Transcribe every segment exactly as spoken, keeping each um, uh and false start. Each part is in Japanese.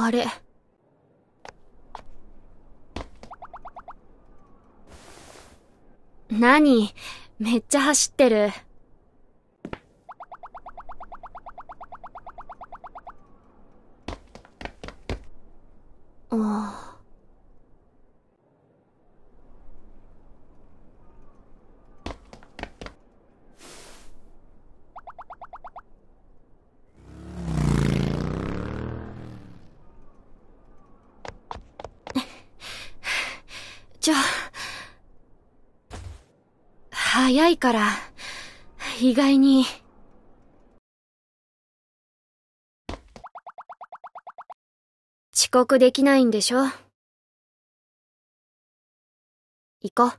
あれ。何？めっちゃ走ってる。おー。ちょ、早いから、意外に。遅刻できないんでしょ？行こ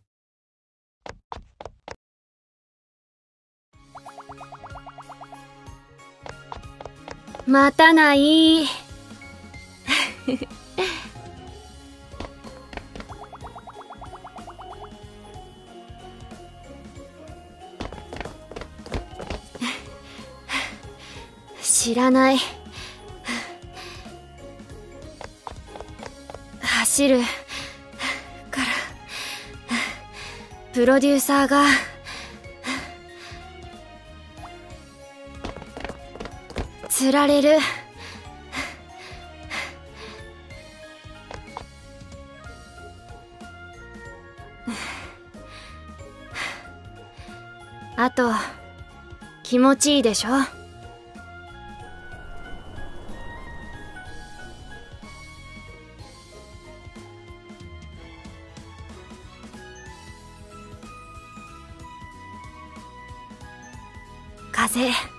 う。待たない。知らない。走るからプロデューサーが釣られる。あと気持ちいいでしょ？風